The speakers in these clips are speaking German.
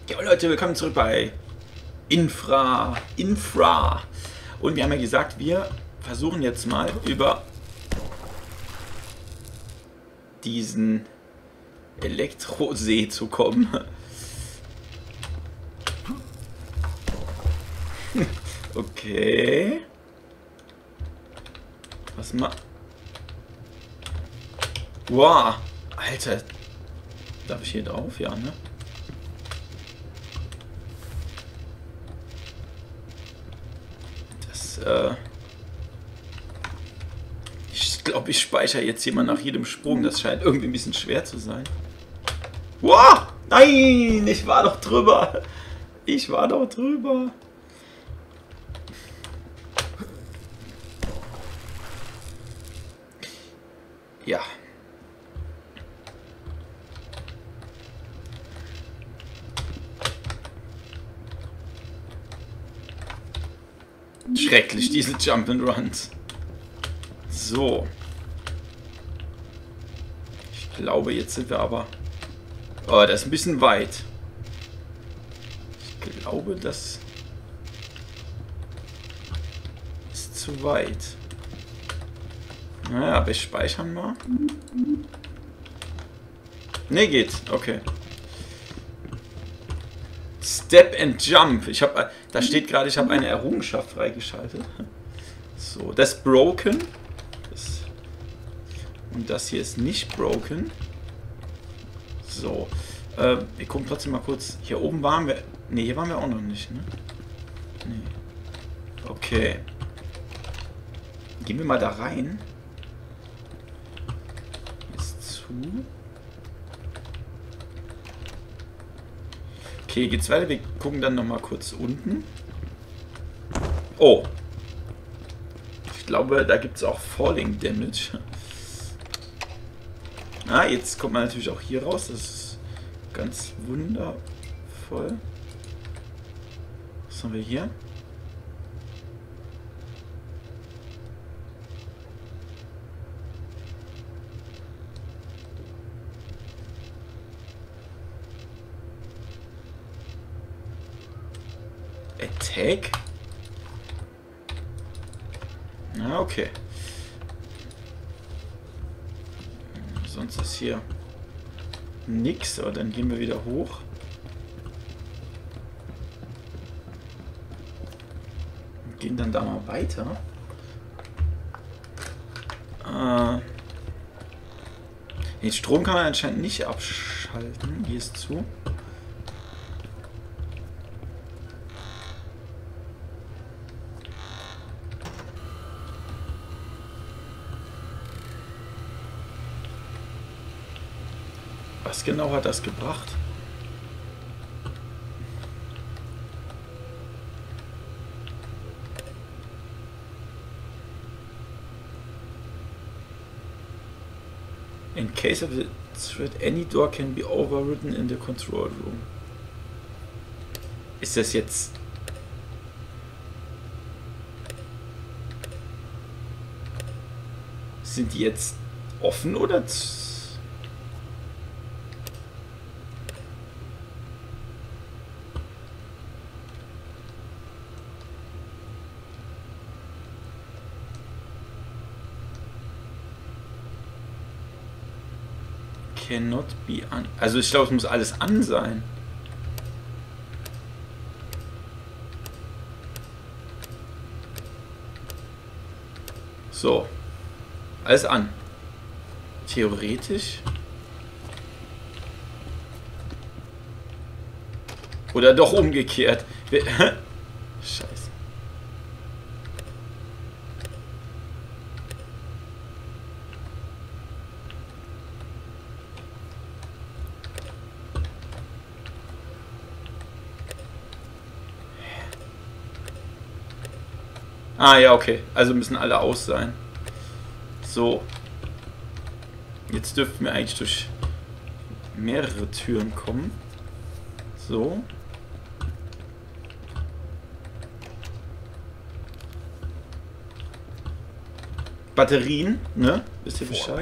Ja Leute, willkommen zurück bei Infra. Und wir haben ja gesagt, wir versuchen jetzt mal über diesen Elektrosee zu kommen. Okay. Was mal. Wow. Alter. Darf ich hier drauf? Ja, ne? Ich glaube, ich speichere jetzt hier mal nach jedem Sprung. Das scheint irgendwie ein bisschen schwer zu sein. Wow! Nein! Ich war doch drüber! Ich war doch drüber! Ja. Schrecklich, diese Jump'n'Runs. So. Ich glaube, jetzt sind wir aber... Oh, das ist ein bisschen weit. Ich glaube, das ist zu weit. Naja, wir speichern mal. Ne, geht. Okay. Step and Jump. Ich habe, da steht gerade, ich habe eine Errungenschaft freigeschaltet. So, das ist broken. Und das hier ist nicht broken. So. Wir gucken trotzdem mal kurz. Hier oben waren wir. Ne, hier waren wir auch noch nicht, ne? Nee. Okay. Gehen wir mal da rein. Ist zu. Okay, geht's weiter? Wir gucken dann nochmal kurz unten. Oh. Ich glaube, da gibt es auch Falling Damage. Ah, jetzt kommt man natürlich auch hier raus. Das ist ganz wundervoll. Was haben wir hier? Attack? Na, okay. Sonst ist hier nix, aber dann gehen wir wieder hoch. Und gehen dann da mal weiter. Den Strom kann man anscheinend nicht abschalten. Hier ist zu. Was genau hat das gebracht? In case of a threat, any door can be overridden in the control room. Ist das jetzt... Sind die jetzt offen oder... Cannot be an. Also ich glaube, es muss alles an sein. So. Alles an. Theoretisch. Oder doch umgekehrt. Scheiße. Ah ja, okay. Also müssen alle aus sein. So. Jetzt dürften wir eigentlich durch mehrere Türen kommen. So. Batterien, ne? Wisst ihr Bescheid?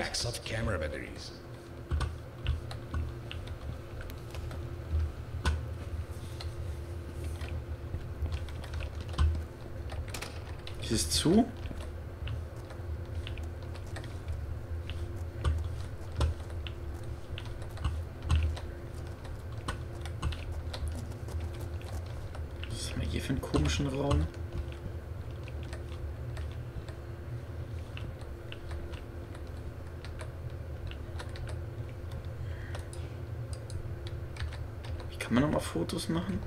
Ist es zu? Was haben wir hier für einen komischen Raum? Wie kann man noch mal Fotos machen?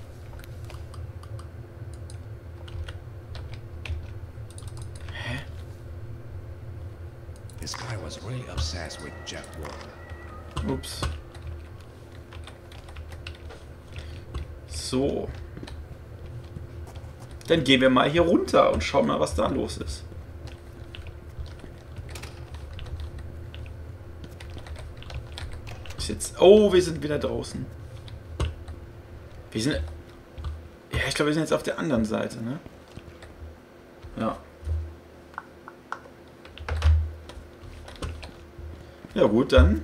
This guy was really obsessed with Jeff Walker. Ups. So. Dann gehen wir mal hier runter und schauen mal, was da los ist. Ist jetzt... Oh, wir sind wieder draußen. Wir sind... Ja, ich glaube, wir sind jetzt auf der anderen Seite, ne? Ja. Ja gut, dann.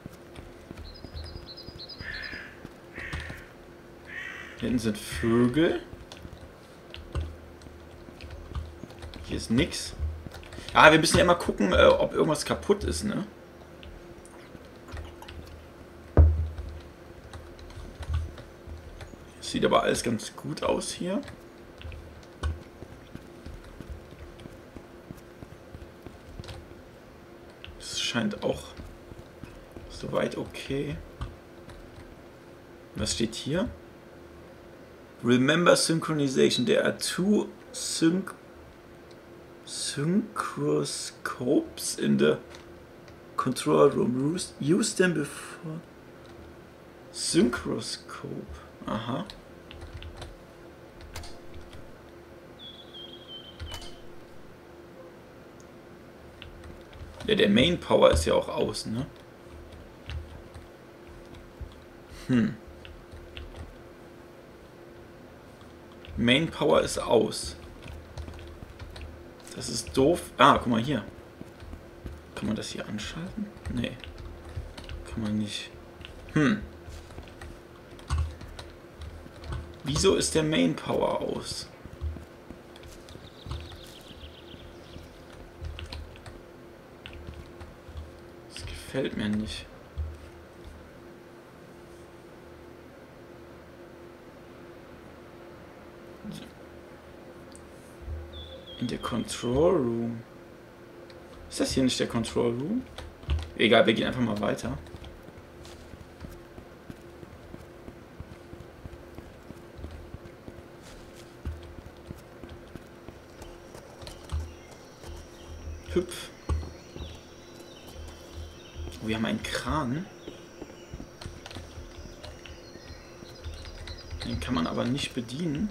Hier hinten sind Vögel. Hier ist nix. Ah, wir müssen ja immer gucken, ob irgendwas kaputt ist, ne? Sieht aber alles ganz gut aus hier. Das scheint auch soweit okay. Was steht hier? Remember synchronization. There are two synchroscopes in the control room. Use them before. Synchroscope. Aha. Ja, der Main Power ist ja auch aus, ne? Main Power ist aus. Das ist doof. Ah, guck mal hier. Kann man das hier anschalten? Nee. Kann man nicht. Wieso ist der Main Power aus? Das gefällt mir nicht. In der Control Room. Ist das hier nicht der Control Room? Egal, wir gehen einfach mal weiter. Hüpf. Wir haben einen Kran. Den kann man aber nicht bedienen.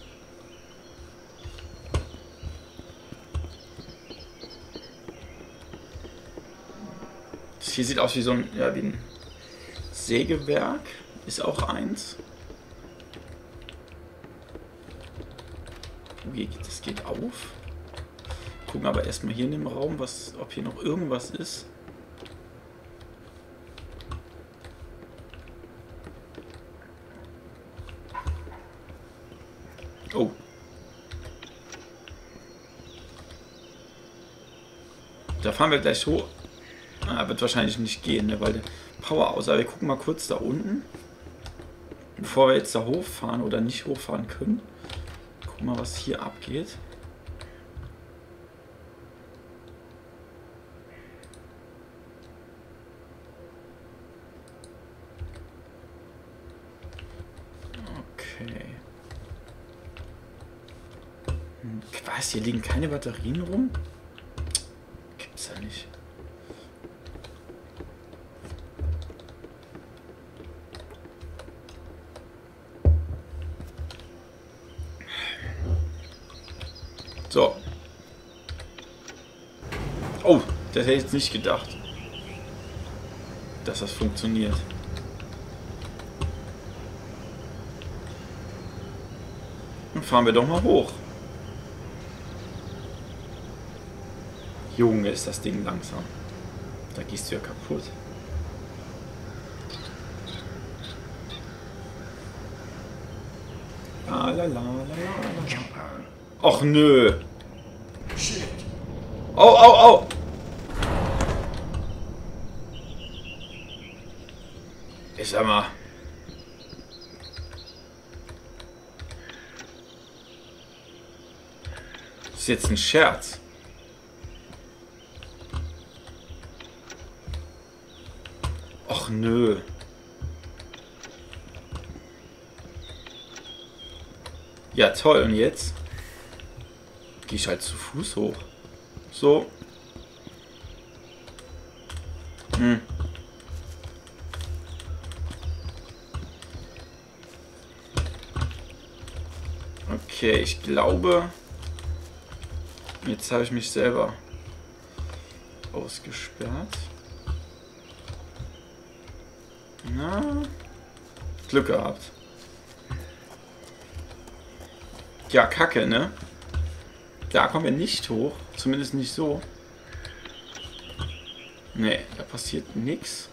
Das hier sieht aus wie so ein, ja, wie ein Sägewerk. Ist auch eins. Das geht auf. Gucken aber erstmal hier in dem Raum, ob hier noch irgendwas ist. Oh. Da fahren wir gleich hoch. Ah, wird wahrscheinlich nicht gehen, ne, weil der Power aus. Aber wir gucken mal kurz da unten. Bevor wir jetzt da hochfahren oder nicht hochfahren können. Gucken mal, was hier abgeht. Okay. Was? Hier liegen keine Batterien rum? Gibt's ja nicht. So. Oh, das hätte ich jetzt nicht gedacht, dass das funktioniert. Dann fahren wir doch mal hoch. Junge, ist das Ding langsam. Da gehst du ja kaputt. La la la la la. Och nö. Oh, oh, oh! Ich sag mal. Das ist jetzt ein Scherz. Och nö. Ja toll, und jetzt? Gehe ich halt zu Fuß hoch. So. Hm. Okay, ich glaube... Jetzt habe ich mich selber ausgesperrt. Na, Glück gehabt. Ja, Kacke, ne? Da kommen wir nicht hoch. Zumindest nicht so. Ne, da passiert nichts.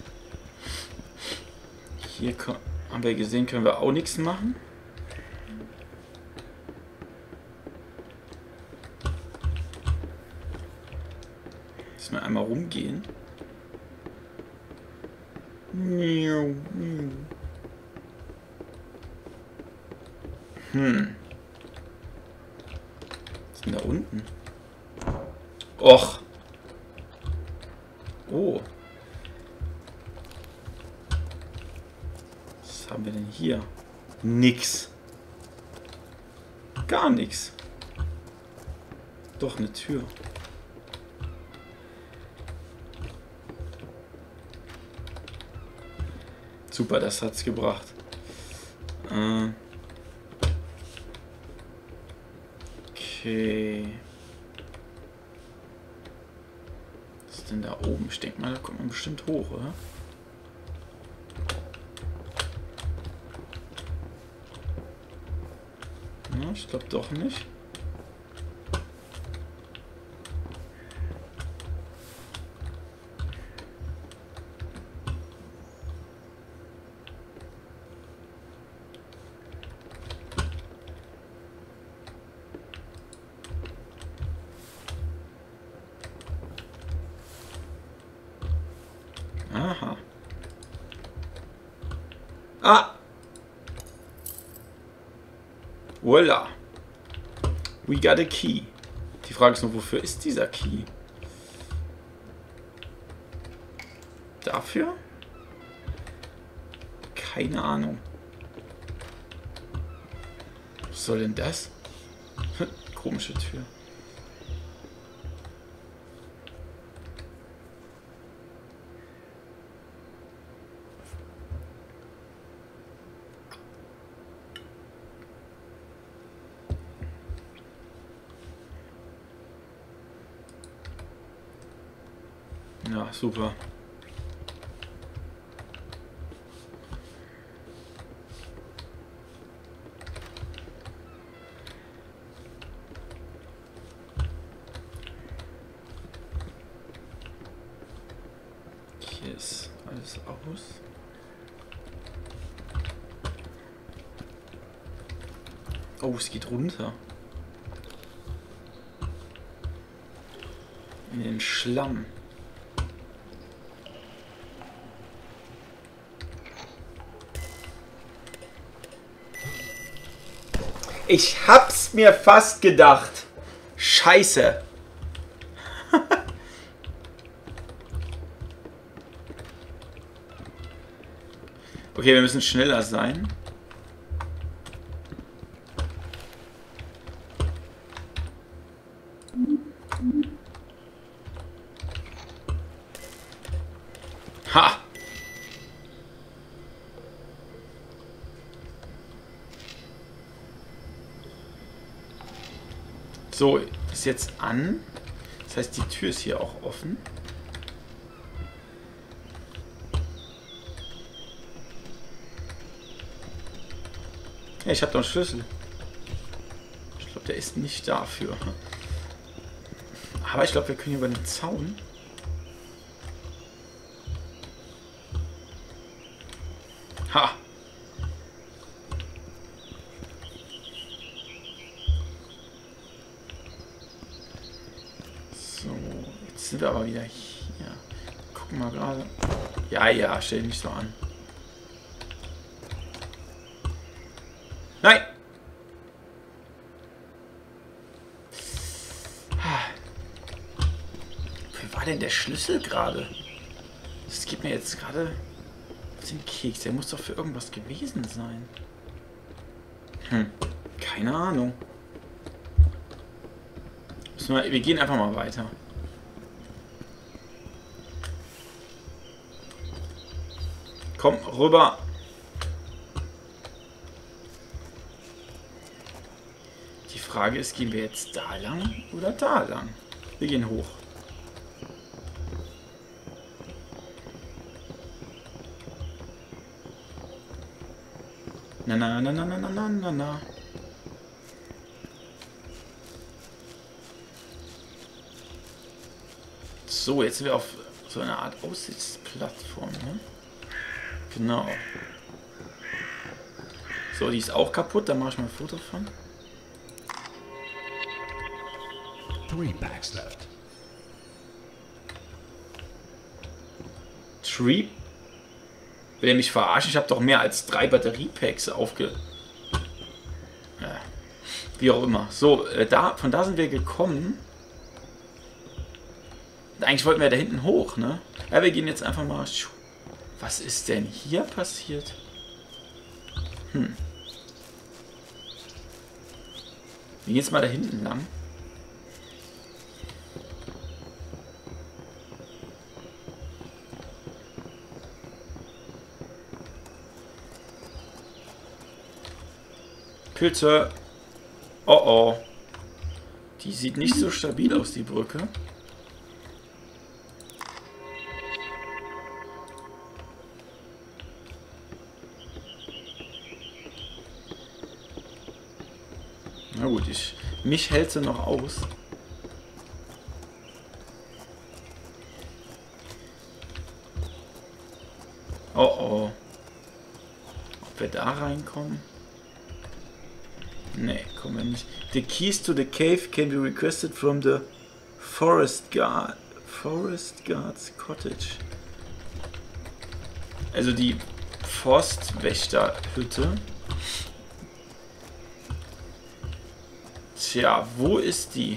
Hier haben wir gesehen, können wir auch nichts machen. Müssen wir einmal rumgehen. Hm. Was ist denn da unten? Och. Oh. Was haben wir denn hier? Nix. Gar nichts. Doch, eine Tür. Super, das hat's gebracht. Okay. Was ist denn da oben? Ich denke mal, da kommt man bestimmt hoch, oder? Ja, ich glaube doch nicht. Aha. Ah! Voila. We got a key. Die Frage ist nur, wofür ist dieser Key? Dafür? Keine Ahnung. Was soll denn das? Komische Tür. Ja, super. Hier ist alles aus. Oh, es geht runter. In den Schlamm. Ich hab's mir fast gedacht. Scheiße. Okay, wir müssen schneller sein. Ha! So, ist jetzt an. Das heißt, die Tür ist hier auch offen. Ja, ich habe doch einen Schlüssel. Ich glaube, der ist nicht dafür. Aber ich glaube, wir können über den Zaun. Ha! So. sind wir aber wieder hier. Gucken wir gerade. Ja, ja, stell dich nicht so an. Nein! Wie war denn der Schlüssel gerade? Das gibt mir jetzt gerade den Keks. Der muss doch für irgendwas gewesen sein. Keine Ahnung. Wir gehen einfach mal weiter. Komm, rüber. Die Frage ist, gehen wir jetzt da lang oder da lang? Wir gehen hoch. Na, na, na, na, na, na, na, na. So, jetzt sind wir auf so einer Art Aussichtsplattform, ne? Genau. So, die ist auch kaputt, da mache ich mal ein Foto von. 3 packs left. Tree? Will er mich verarschen? Ich habe doch mehr als 3 Batteriepacks Ja. Wie auch immer. So, von da sind wir gekommen. Eigentlich wollten wir da hinten hoch, ne? Ja, wir gehen jetzt einfach mal... Was ist denn hier passiert? Wir gehen jetzt mal da hinten lang. Pilze. Oh oh. Die sieht nicht so stabil aus, die Brücke. Na gut, mich hält sie noch aus. Oh oh. Ob wir da reinkommen? Nee, kommen wir nicht. The keys to the cave can be requested from the Forest Guard's Cottage. Also die Forstwächterhütte. Tja, wo ist die?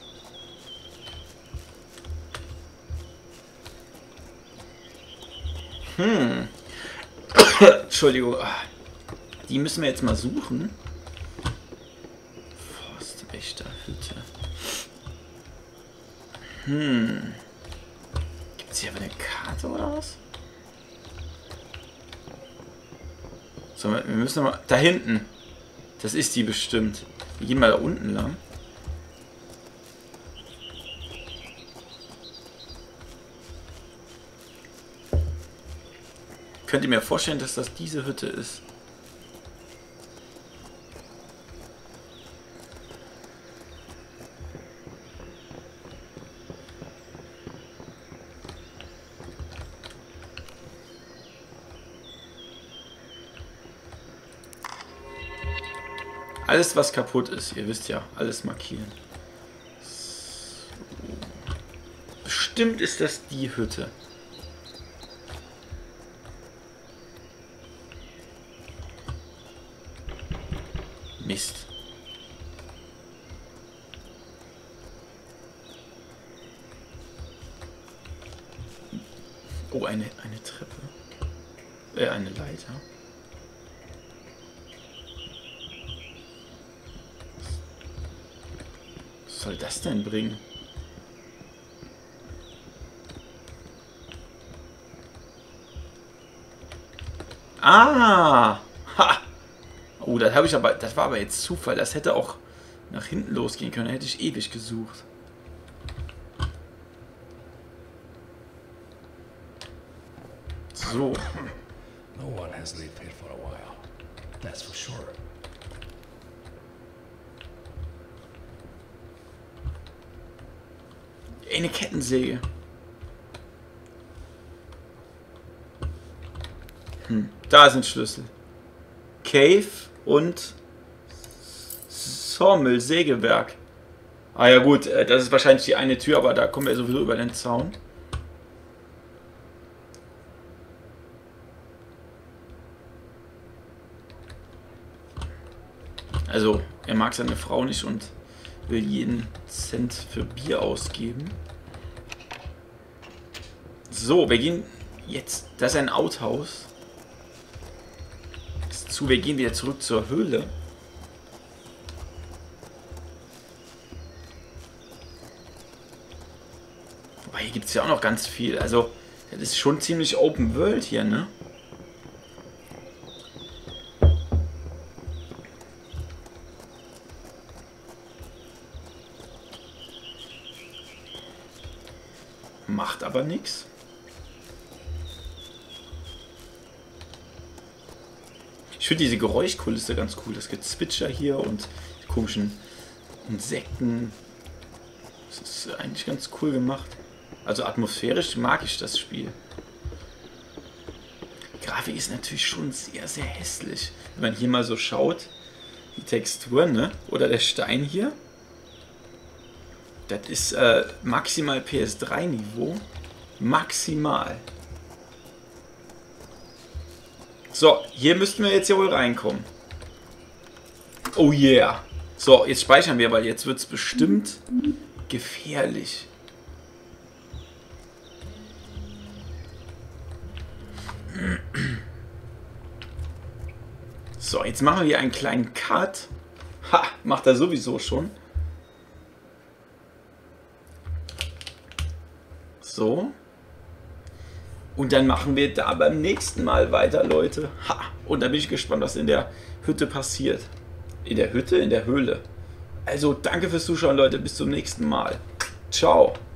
Entschuldigung. Die müssen wir jetzt mal suchen. Forstwächterhütte. Gibt es hier aber eine Karte oder was? So, wir müssen mal... Da hinten. Das ist die bestimmt. Wir gehen mal da unten lang. Könnt ihr mir vorstellen, dass das diese Hütte ist? Alles, was kaputt ist, ihr wisst ja, alles markieren. So. Bestimmt ist das die Hütte. Mist. Oh, eine Treppe. Eine Leiter. Was soll das denn bringen? Ah! Ha! Oh, das habe ich aber. Das war aber jetzt Zufall. Das hätte auch nach hinten losgehen können. Da hätte ich ewig gesucht. So. No one has lived here for a while. That's for sure. Eine Kettensäge. Da sind Schlüssel. Cave und Sawmill, Sägewerk. Ah ja gut, das ist wahrscheinlich die eine Tür, aber da kommen wir sowieso über den Zaun. Also, er mag seine Frau nicht und will jeden Cent für Bier ausgeben. So, wir gehen jetzt... Das ist ein Outhouse. Ist zu, wir gehen wieder zurück zur Höhle. Wobei, hier gibt es ja auch noch ganz viel. Also, das ist schon ziemlich Open World hier, ne? Macht aber nichts. Ich finde diese Geräuschkulisse ganz cool. Das Gezwitscher hier und die komischen Insekten. Das ist eigentlich ganz cool gemacht. Also atmosphärisch mag ich das Spiel. Die Grafik ist natürlich schon sehr, sehr hässlich. Wenn man hier mal so schaut, die Textur, ne? Oder der Stein hier. Das ist maximal PS3-Niveau. Maximal. So, hier müssten wir jetzt ja wohl reinkommen. Oh yeah. So, jetzt speichern wir, weil jetzt wird es bestimmt gefährlich. So, jetzt machen wir hier einen kleinen Cut. Ha, macht er sowieso schon. So. Und dann machen wir da beim nächsten Mal weiter, Leute. Ha! Und da bin ich gespannt, was in der Hütte passiert. In der Hütte? In der Höhle. Also, danke fürs Zuschauen, Leute. Bis zum nächsten Mal. Ciao.